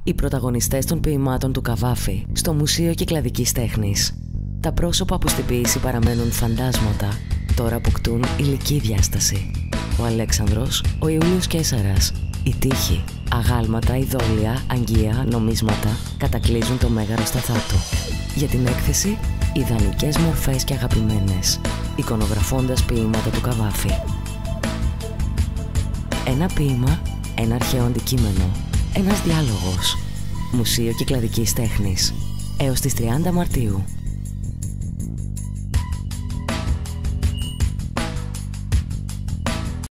Οι πρωταγωνιστές των ποιημάτων του Cavafy στο Μουσείο Κυκλαδικής Τέχνης. Τα πρόσωπα που στην ποίηση παραμένουν φαντάσματα, τώρα αποκτούν υλική διάσταση. Ο Αλέξανδρος, ο Ιούλιος Καίσαρας, η τύχη, αγάλματα, ειδόλια, αγγεία, νομίσματα κατακλείζουν το μέγαρο Σταθάτου. Για την έκθεση, ιδανικές μορφές και αγαπημένες, εικονογραφώντας ποίηματα του Cavafy. Ένα ποίημα, ένα αρχαίο αντικείμενο, ένας διάλογος. Μουσείο Κυκλαδικής Τέχνης. Έως τις 30 Μαρτίου.